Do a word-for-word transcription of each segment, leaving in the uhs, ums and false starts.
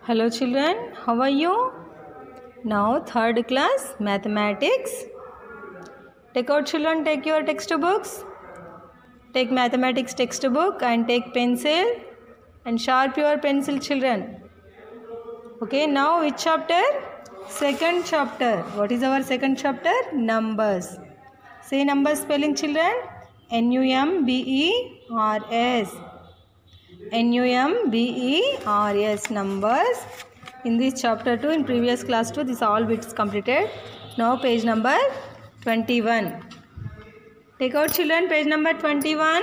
Hello children, how are you? Now third class mathematics. Take out children, take your textbooks. Take mathematics textbook and take pencil and sharp your pencil children. Okay, now which chapter? Second chapter. What is our second chapter? Numbers. Say numbers spelling children. N U M B E R S. N U M B E R S, numbers. In this chapter two, in previous class two, this all bits completed. Now page number twenty-one. Take out children page number twenty-one.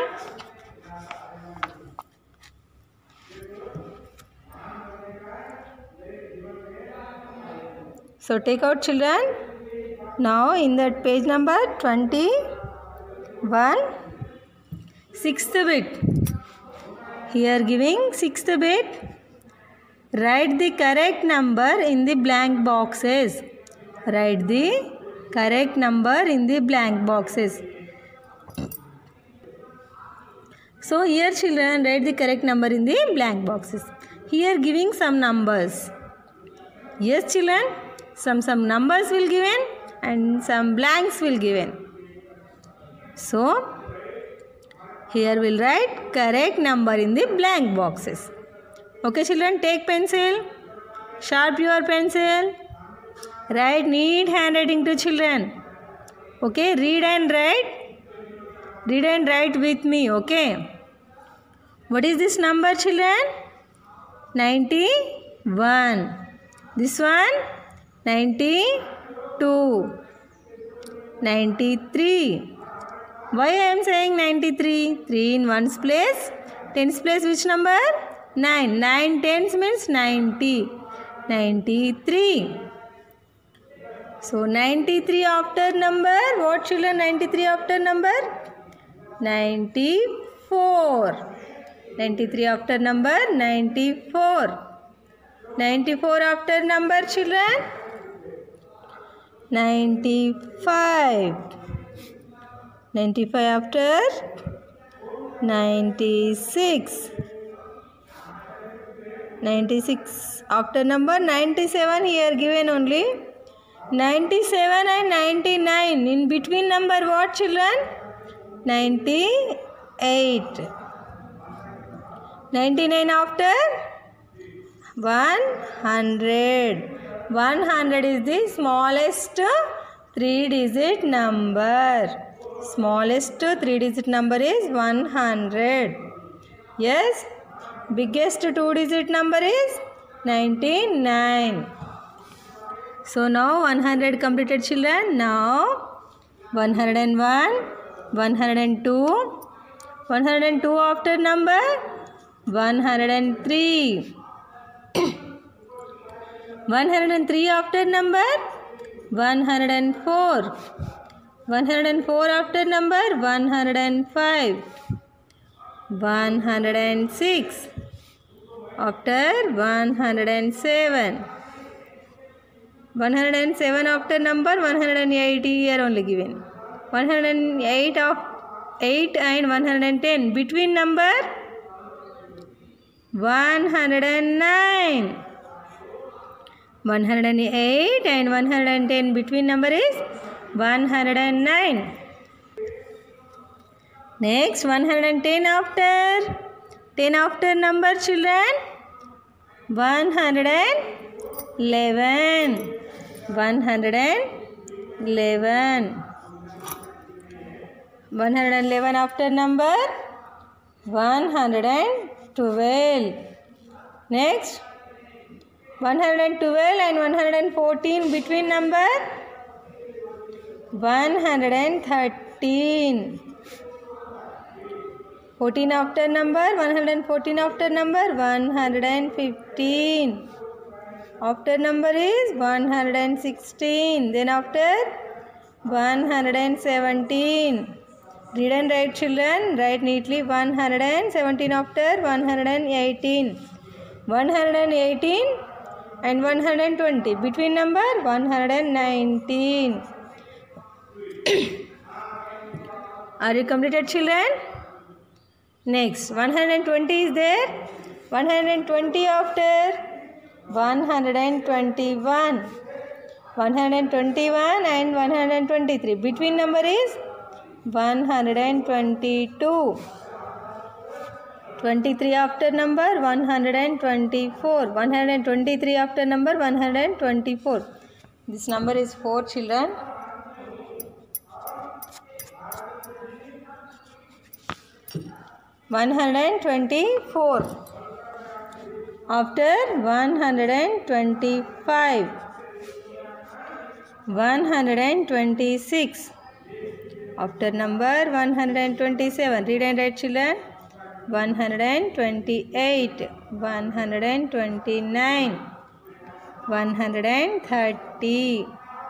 So take out children. Now in that page number twenty-one, sixth bit. Here giving sixth bit. Write the correct number in the blank boxes. Write the correct number in the blank boxes. So here children, write the correct number in the blank boxes. Here giving some numbers. Yes children, some some numbers will given and some blanks will given. So here we'll write correct number in the blank boxes. Okay children, take pencil, sharp your pencil, write neat handwriting to children. Okay, read and write, read and write with me. Okay, what is this number children? ninety-one. This one? ninety-two. ninety-three. Why I am saying ninety-three? three in ones place. Tens place which number? nine. nine tens means ninety. ninety-three. So ninety-three after number. What children? ninety-three after number? ninety-four. ninety-three after number? ninety-four. ninety-four after number children? ninety-five. ninety-five after ninety-six. ninety-six after number ninety-seven, here given only. ninety-seven and ninety-nine, in between number what children? ninety-eight. ninety-nine after one hundred. one hundred is the smallest three digit number. Smallest three digit number is one hundred. Yes. Biggest two digit number is ninety-nine. So now one hundred completed children. Now one hundred one, one hundred two. one hundred two after number one hundred three. one hundred three after number one hundred four. one hundred four after number one hundred five. one hundred six after one hundred seven. one hundred seven after number one hundred eighty, here only given. one hundred eight of eight and one hundred ten, between number one hundred nine. one hundred eight and one hundred ten, between number is one hundred nine. Next one hundred ten after ten after number children one hundred eleven. one hundred eleven. one hundred eleven after number one hundred twelve. Next one hundred twelve and one hundred fourteen, between number one hundred thirteen. fourteen after number one hundred fourteen after number one hundred fifteen. After number is one hundred sixteen. Then after one hundred seventeen. Read and write children. Write neatly. one hundred seventeen after one hundred eighteen. one hundred eighteen and one hundred twenty. Between number one hundred nineteen. Are you completed children? Next one hundred twenty is there. one hundred twenty after one hundred twenty-one. one hundred twenty-one and one hundred twenty-three. Between number is one hundred twenty-two. twenty-three after number one hundred twenty-four. one hundred twenty-three after number one hundred twenty-four. This number is four, children. one hundred twenty-four. After one hundred twenty-five. one hundred twenty-six. After number one hundred twenty-seven. Read and write, children. one hundred twenty-eight. one hundred twenty-nine. one hundred thirty.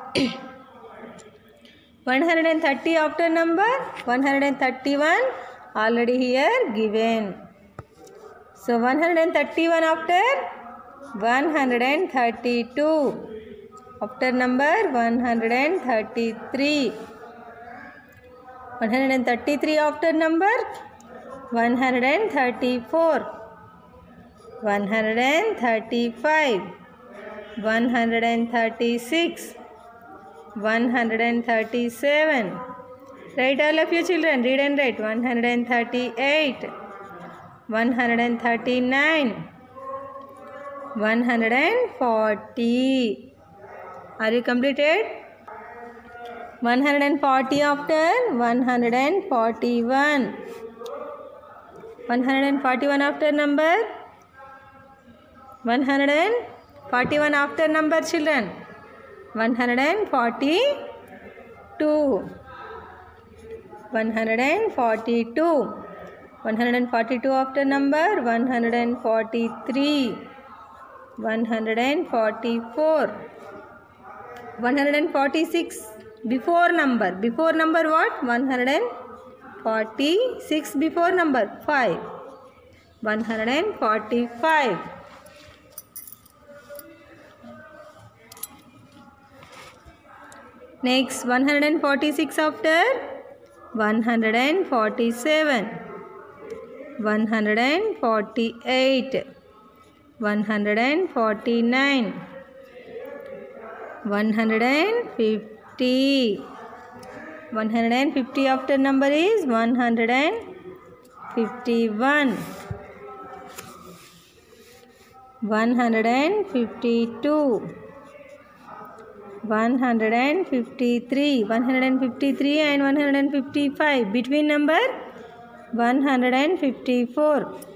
one hundred thirty after number one hundred thirty-one. Already here given. So one hundred thirty-one after one hundred thirty-two. After number one hundred thirty-three. one hundred thirty-three after number one hundred thirty-four. one hundred thirty-five. one hundred thirty-six. one hundred thirty-seven. Write all of you, children. Read and write. one hundred thirty-eight. one hundred thirty-nine. one hundred forty. Are you completed? one hundred forty after one hundred forty-one. one hundred forty-one after number one hundred forty-one after number, children. one hundred forty-two. one hundred forty-two. one hundred forty-two after number one hundred forty-three. one hundred forty-four. one hundred forty-six before number. Before number what? one hundred forty-six before number five. one hundred forty-five. Next, one hundred forty-six after one hundred forty-seven. one hundred forty-eight. one hundred forty-nine. one hundred fifty. one hundred fifty after number is one hundred fifty-one. one hundred fifty-two. one hundred fifty-three. one hundred fifty-three and one hundred fifty-five. Between number one hundred fifty-four.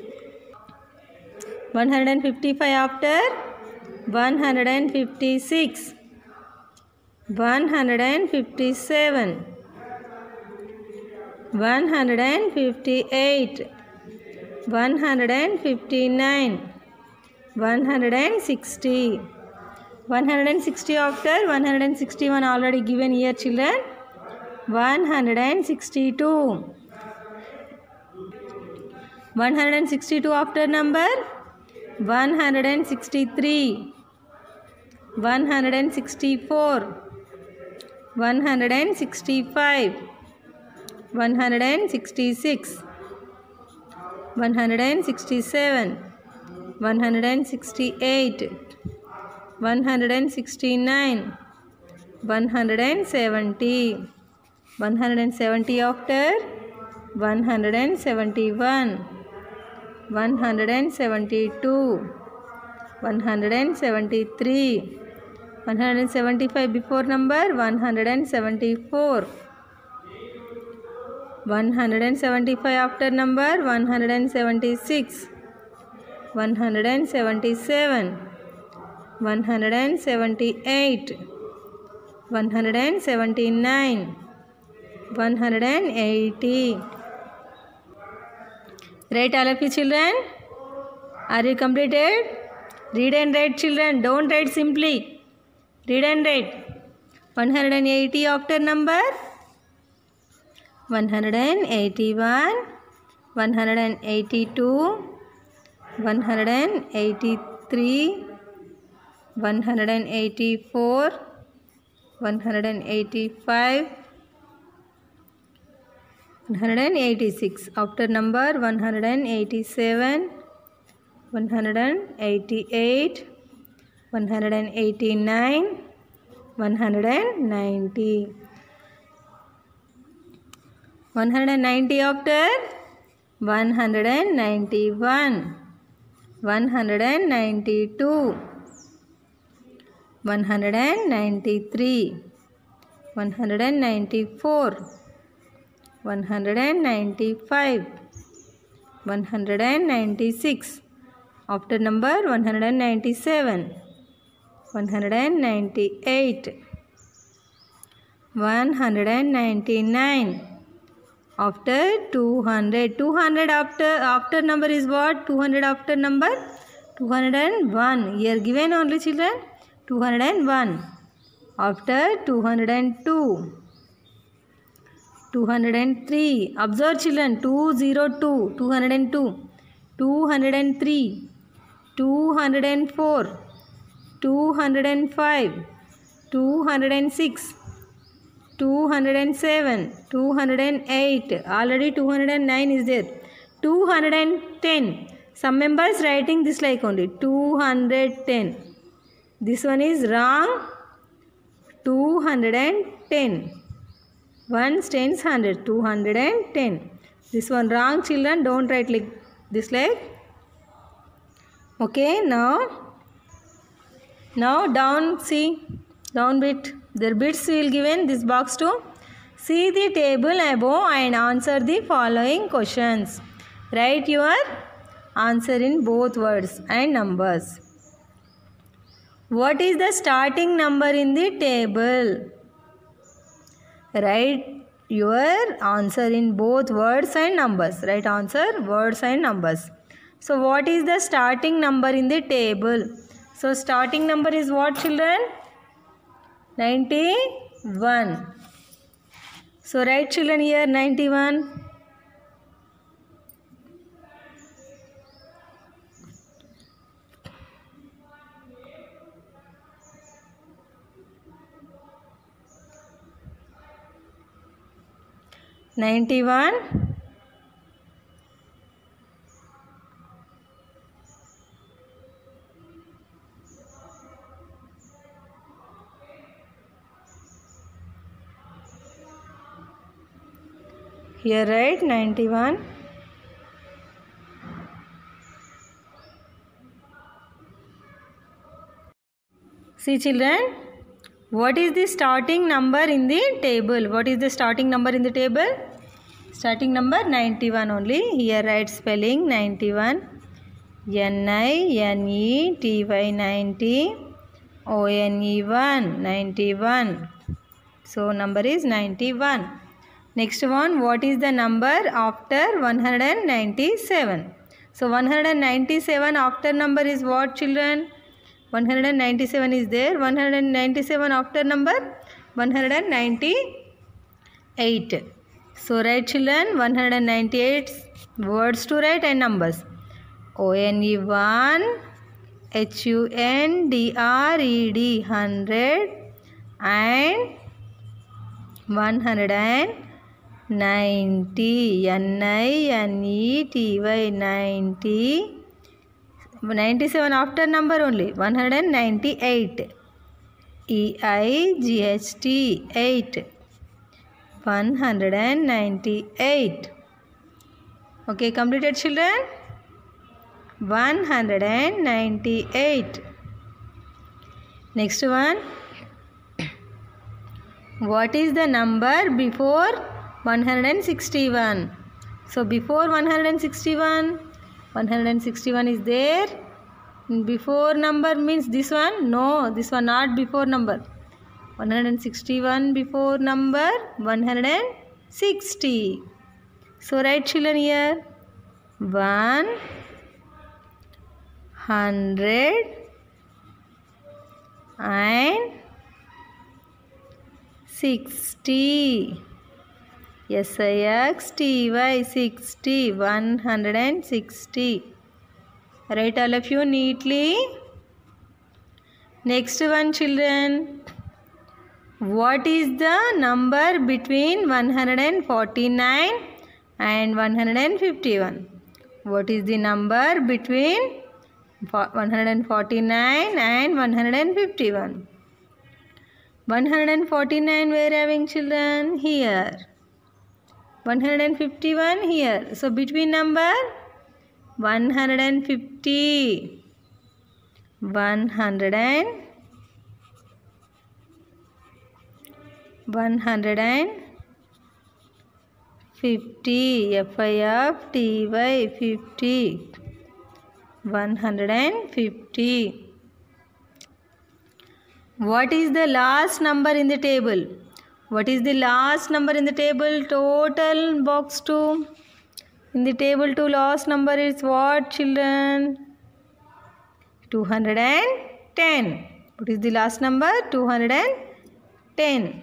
one hundred fifty-five after one hundred fifty-six. one hundred fifty-seven. one hundred fifty-eight. one hundred fifty-nine. one hundred sixty. one hundred sixty after one hundred sixty-one already given here, children. one hundred sixty-two. one hundred sixty-two after number one hundred sixty-three. one hundred sixty-four. one hundred sixty-five. one hundred sixty-six. one hundred sixty-seven. one hundred sixty-eight. one hundred sixty-nine. one hundred seventy. one hundred seventy after one hundred seventy-one. one hundred seventy-two. one hundred seventy-three. one hundred seventy-five before number one hundred seventy-four. one hundred seventy-five after number one hundred seventy-six. one hundred seventy-seven. one hundred seventy-eight. one hundred seventy-nine. one hundred eighty. Write all of you, children. Are you completed? Read and write, children. Don't write simply. Read and write. one hundred eighty after number one hundred eighty-one. one hundred eighty-two. one hundred eighty-three. one hundred eighty-four. one hundred eighty-five. one hundred eighty-six. After number one hundred eighty-seven. one hundred eighty-eight. one hundred eighty-nine, one hundred ninety. one hundred ninety after one hundred ninety-one, one hundred ninety-two, one hundred ninety-three, one hundred ninety-four, one hundred ninety-five, one hundred ninety-six. After number one hundred ninety-seven, one hundred ninety-eight, one hundred ninety-nine. After two hundred, two hundred after after number is what? two hundred after number two hundred one. Here given only children two hundred one. After two hundred two, two hundred three. Observe children, two hundred two, two hundred two, two hundred three, two hundred four, two hundred five, two hundred six, two hundred seven, two hundred eight. Already two hundred nine is there. two hundred ten. Some members writing this like only two hundred ten. This one is wrong. two hundred ten. one tens one hundred. two hundred ten. This one wrong children. Don't write like this like. Okay, now. Now down see. Down bit. Their bits will given this box to. See the table above and answer the following questions. Write your answer in both words and numbers. What is the starting number in the table? Write your answer in both words and numbers. Write answer words and numbers. So what is the starting number in the table? So starting number is what children? ninety-one. So write children here ninety-one. ninety-one. Here write ninety-one. See children, what is the starting number in the table? What is the starting number in the table? Starting number ninety-one only. Here write spelling ninety-one. N I N E T Y ninety. O N E one. ninety-one. So number is ninety-one. Next one, what is the number after one hundred ninety-seven? So one hundred ninety-seven after number is what children? one hundred ninety-seven is there. one hundred ninety-seven after number one hundred ninety-eight. So write children one hundred ninety-eight words to write and numbers. O N E one, H U N D R E D hundred and one hundred ninety. N I N E T Y ninety. ninety-seven after number only. one hundred ninety-eight. E I G H T eight. one hundred ninety-eight. Okay, completed children? one hundred ninety-eight. Next one. What is the number before one hundred sixty-one? So before one hundred sixty-one, one hundred sixty-one is there. Before number means this one? No, this one not before number. one hundred sixty-one before number one hundred sixty. So write children here. one hundred and sixty. S I X T Y sixty. one hundred sixty. Write all of you neatly. Next one children. What is the number between one hundred forty-nine and one hundred fifty-one? What is the number between one hundred forty-nine and one hundred fifty-one. one hundred forty-nine where having children? Here. one hundred fifty-one here. So between number one hundred fifty, one hundred and one hundred fifty, F I F T Y, fifty, one hundred fifty. What is the last number in the table? What is the last number in the table? Total box two. In the table two, last number is what, children? two hundred ten. What is the last number? two hundred ten.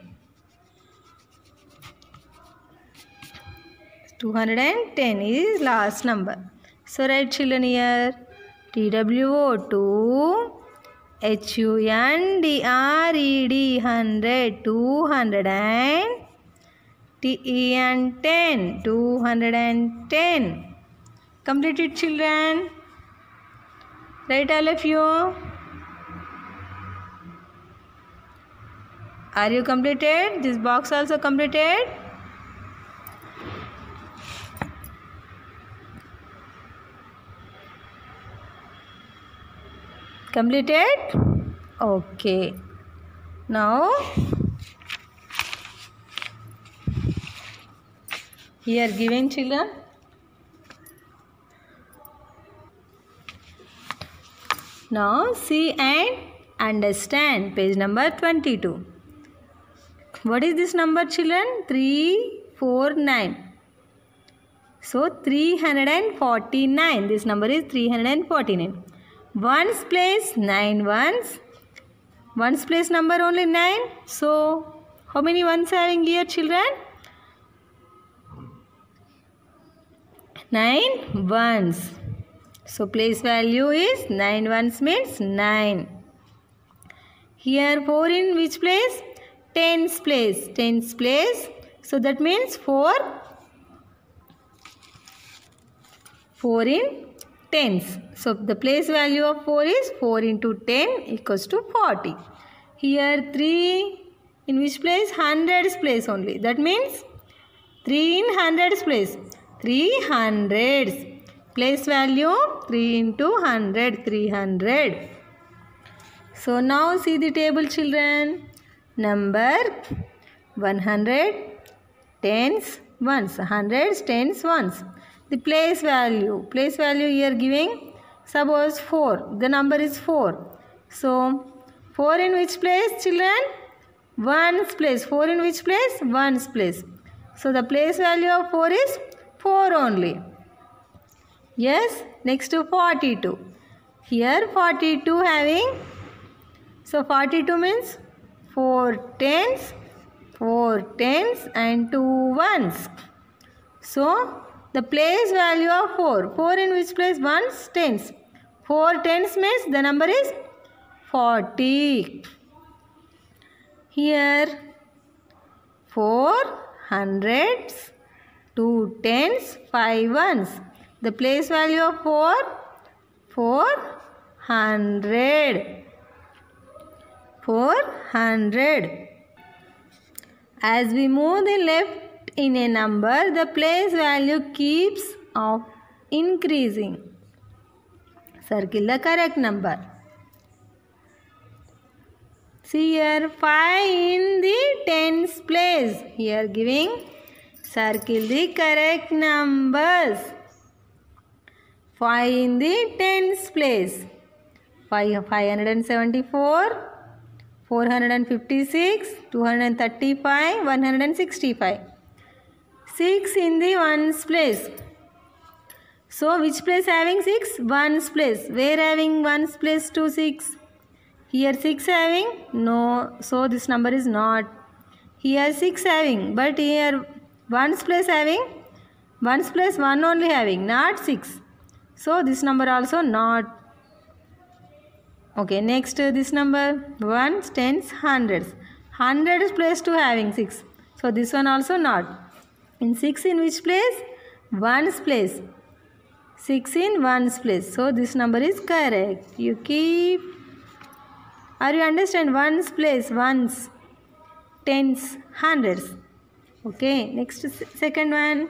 two hundred ten is last number. So write, children, here T W O two, H U N D R E D hundred, two hundred and T E N ten, two hundred ten. Complete it, children. Write, all of you. Are you completed? This box also completed? Completed? Okay. Now here given, children. Now see and understand. Page number twenty-two. What is this number, children? three four nine. So three hundred forty-nine. This number is three hundred forty-nine. Ones place nine ones. Ones place number only nine. So how many ones having here, children? nine ones. So place value is nine ones means nine. Here four in which place? Tens place. Tens place. So that means four. four in tens. So the place value of four is four into ten equals to forty. Here three in which place? Hundreds place only. That means three in hundreds place. three hundreds. Place value three into one hundred. three hundred. So now see the table, children. Number one hundred, tens, ones. Hundreds, tens, ones. The place value. Place value here giving. Suppose four. The number is four. So four in which place, children? Ones place. four in which place? Ones place. So the place value of four is four only. Yes. Next to forty-two. Here forty-two having. So forty-two means four tens, four tens and two ones. So the place value of four. four in which place? Ones, tens. four tens means the number is forty. Here four hundreds, two tens, five ones. The place value of four, four hundred. four hundred. As we move the left in a number, the place value keeps of increasing. Circle the correct number. See here five in the tens place. Here giving. Circle the correct numbers. five in the tens place. five, five hundred seventy-four, four hundred fifty-six, two hundred thirty-five, one hundred sixty-five. six in the ones place. So which place having six? Ones place. Where having ones place to six? Here six having? No. So this number is not. Here six having. But here ones place having? Ones place one only having. Not six. So this number also not. Okay. Next this number. Ones, tens, hundreds. Hundreds place to having six. So this one also not. In six in which place? Ones place. six in ones place. So this number is correct. You keep. Are you understand? Ones place, ones, tens, hundreds. Okay. Next second one.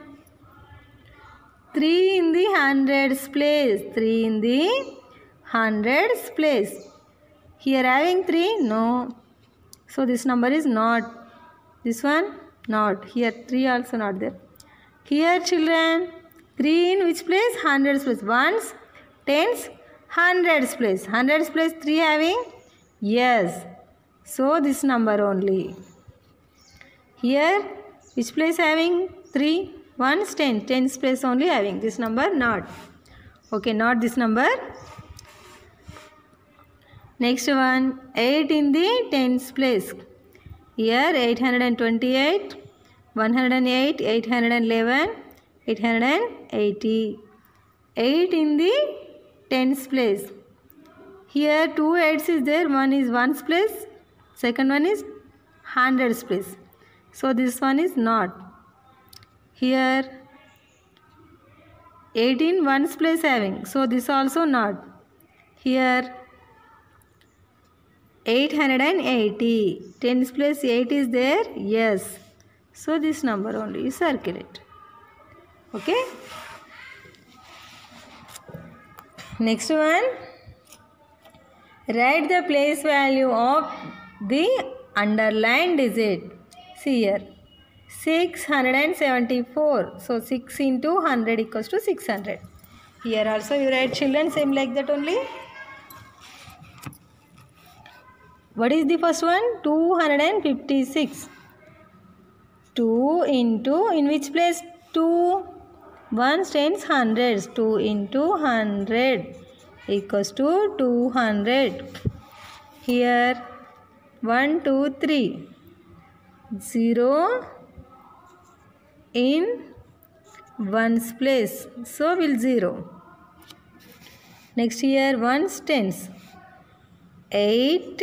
three in the hundreds place. three in the hundreds place. Here having three? No. So this number is not. This one? Not. Here three also not there. Here children, three in which place? Hundreds place. Ones, tens, hundreds place. Hundreds place three having? Yes. So this number only. Here which place having three? Ones, ten. Tens place only having. This number not. Okay, not this number. Next one, eight in the tens place. Here eight hundred twenty-eight, one hundred eight, eight hundred eleven, eight hundred eighty. eight in the tens place. Here two eights is there. One is ones place. Second one is hundreds place. So this one is not. Here eighteen ones place having. So this also not. Here eight hundred eighty. Tens place eight is there? Yes. So this number only. You circle it. Okay. Next one. Write the place value of the underlined digit. See here. six hundred seventy-four. So six into one hundred equals to six hundred. Here also you write children same like that only. What is the first one? two hundred fifty-six. two into, in which place? two. ones, tens, hundreds. two into one hundred equals to two hundred. Here one, two, three. zero in ones place. So will zero. Next here ones, tens. eight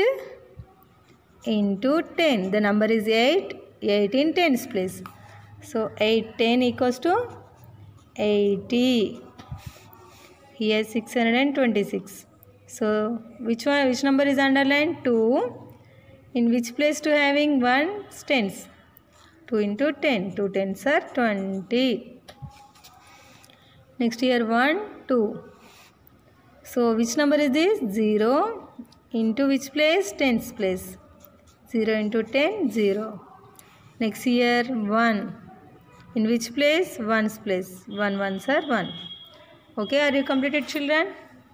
into ten. The number is eight. eight in tens place. So eight, ten equals to eighty. Here six hundred twenty-six. So which one? Which number is underlined? two. In which place to having one? Tens. two into ten. two tens are twenty. Next here one, two. So which number is this? zero. Into which place? Tens place. zero into ten, zero. Next here one. In which place? Ones place. one ones are one. Okay, are you completed children?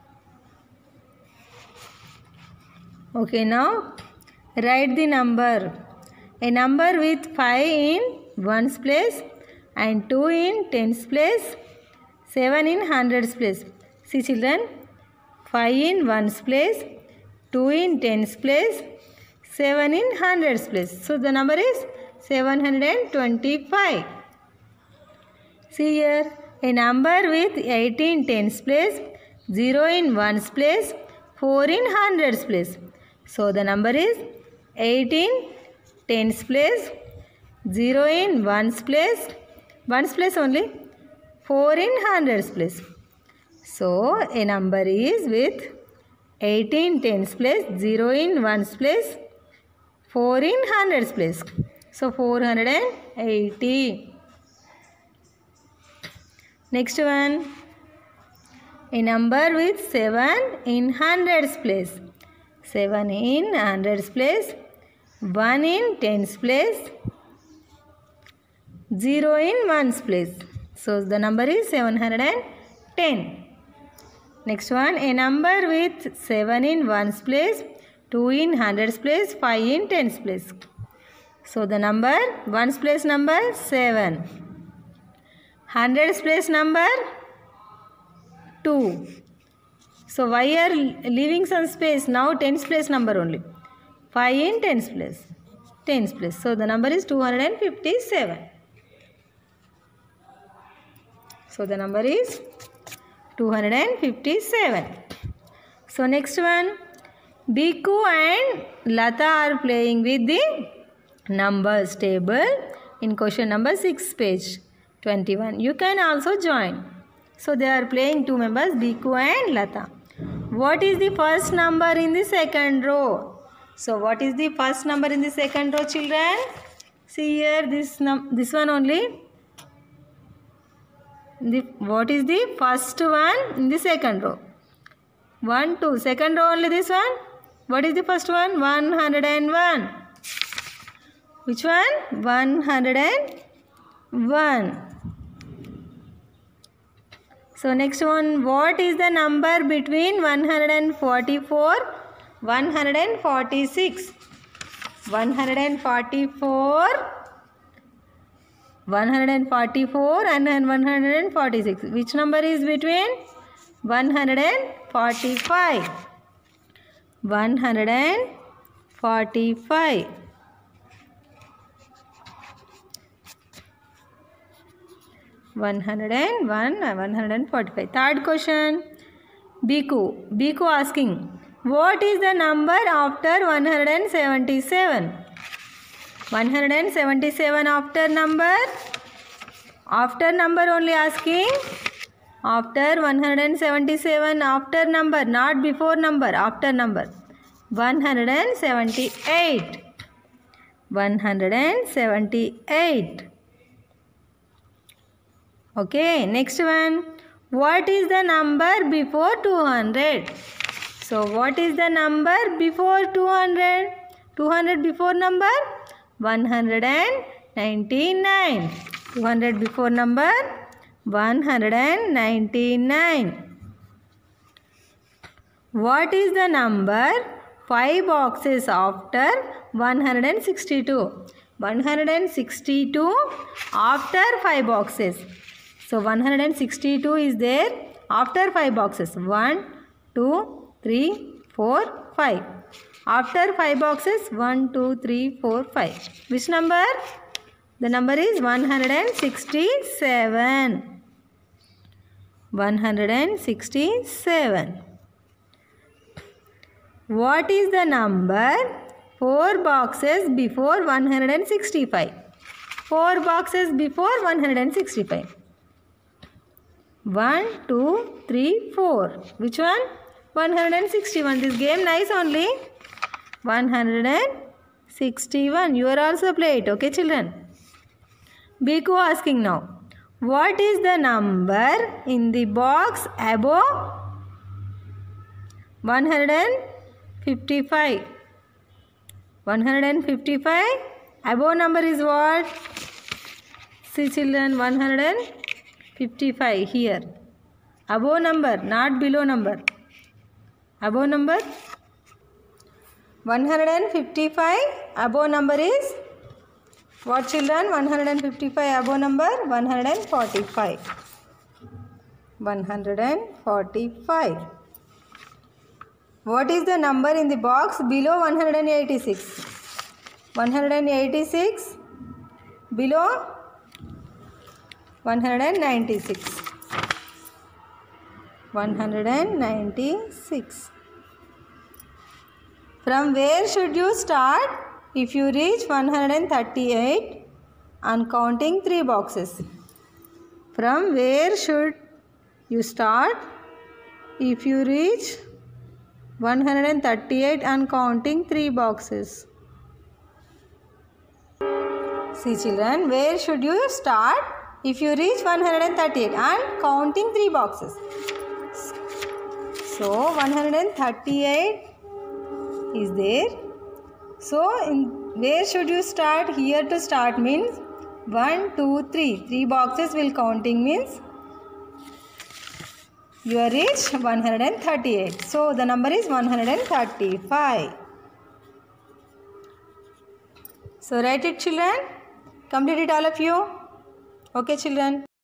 Okay, now write the number. A number with five in ones place and two in tens place, seven in hundreds place. See children, five in ones place, two in tens place, seven in hundreds place. So the number is seven hundred twenty-five. See here, a number with eight in tens place, zero in ones place, four in hundreds place. So the number is eight in tens place, zero in ones place, ones place only, four in hundreds place. So a number is with eight in tens place, zero in ones place, four in hundreds place. So four hundred eighty. Next one. A number with seven in hundreds place. seven in hundreds place. one in tens place. zero in ones place. So the number is seven hundred ten. Next one. A number with seven in ones place. two in hundreds place. five in tens place. So the number, ones place number seven. Hundreds place number two. So why are leaving some space? Now tens place number only. five in tens place. Tens place. So the number is two hundred fifty-seven. So the number is two hundred fifty-seven. So next one. Biku and Lata are playing with the numbers table in question number six, page twenty-one. You can also join. So they are playing, two members, Biku and Lata. What is the first number in the second row? So what is the first number in the second row, children? See here, this num this one only. The, what is the first one in the second row? one, two. Second row only this one. What is the first one? one hundred one. Which one? one hundred one. So next one, what is the number between one hundred forty-four, one hundred forty-six? one hundred forty-four, one hundred forty-four and one hundred forty-six. Which number is between? one hundred forty-five. one hundred forty-five. one hundred one, one hundred forty-five. Third question. Biku. Biku asking, what is the number after one hundred seventy-seven? one hundred seventy-seven after number? After number only asking. After one hundred seventy-seven, after number, not before number, after number. one hundred seventy-eight. one hundred seventy-eight. Okay, next one. What is the number before two hundred? So, what is the number before two hundred? two hundred before number? one hundred ninety-nine. two hundred before number? one hundred ninety-nine. What is the number five boxes after one hundred sixty-two? one hundred sixty-two after five boxes. So one hundred sixty-two is there after five boxes. one, two, three, four, five. After five boxes, one, two, three, four, five. Which number? The number is one hundred sixty-seven. one hundred sixty-seven. What is the number four boxes before one hundred sixty-five? four boxes before one hundred sixty-five. one, two, three, four. Which one? one hundred sixty-one. This game nice only. one hundred sixty-one. You are also play it. Okay, children. Biku asking now. What is the number in the box above one hundred fifty-five? one hundred fifty-five. Above number is what? See, children, one hundred fifty-five here. Above number, not below number. Above number one hundred fifty-five. Above number is what, children? one hundred fifty-five. Above number one hundred forty-five. one hundred forty-five. What is the number in the box below one hundred eighty-six? one hundred eighty-six below one hundred ninety-six. one hundred ninety-six. From where should you start if you reach one hundred thirty-eight and counting three boxes? From where should you start if you reach one hundred thirty-eight and counting three boxes? See, children, where should you start if you reach one hundred thirty-eight and counting three boxes? So one hundred thirty-eight is there. So in where should you start? Here to start means one, two, three. Three boxes will counting means you are reached one hundred thirty-eight. So the number is one hundred thirty-five. So write it, children. Complete it, all of you. Okay, children.